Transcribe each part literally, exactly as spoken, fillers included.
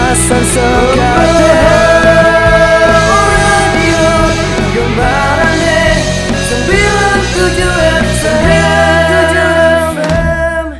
Serasan sekadar radio Gembarane sembilan tujuh F M.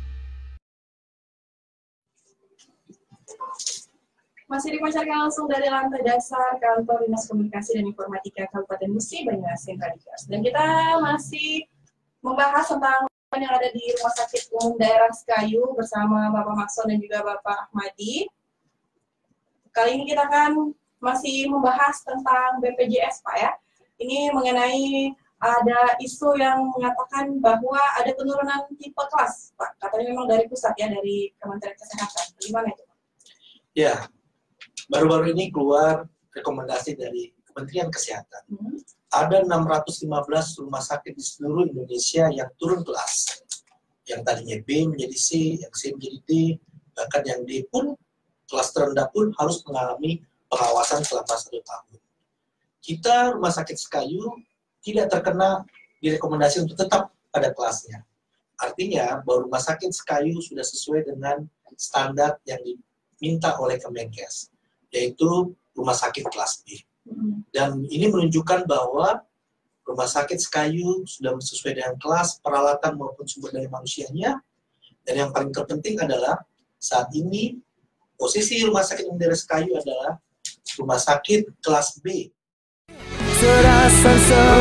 Masih dipancarkan langsung dari lantai dasar Kantor Dinas Komunikasi dan Informatika Kabupaten Musi Banyuasin Radikers. Dan kita masih membahas tentang yang ada di Rumah Sakit Umum Daerah Sekayu bersama Bapak Makson dan juga Bapak Ahmadi. Kali ini kita akan masih membahas tentang B P J S, Pak ya. Ini mengenai ada isu yang mengatakan bahwa ada penurunan tipe kelas, Pak. Katanya memang dari pusat ya, dari Kementerian Kesehatan. Bagaimana itu, Pak? Ya, baru-baru ini keluar rekomendasi dari Kementerian Kesehatan. Hmm. Ada enam ratus lima belas rumah sakit di seluruh Indonesia yang turun kelas. Yang tadinya B menjadi C, yang C menjadi D, bahkan yang D pun, kelas terendah pun harus mengalami pengawasan selama satu tahun. Kita Rumah Sakit Sekayu tidak terkena direkomendasi untuk tetap pada kelasnya. Artinya bahwa Rumah Sakit Sekayu sudah sesuai dengan standar yang diminta oleh Kemenkes, yaitu rumah sakit kelas B. Dan ini menunjukkan bahwa Rumah Sakit Sekayu sudah sesuai dengan kelas, peralatan maupun sumber daya manusianya. Dan yang paling terpenting adalah saat ini posisi Rumah Sakit Umum Daerah Sekayu adalah rumah sakit kelas B. Serasan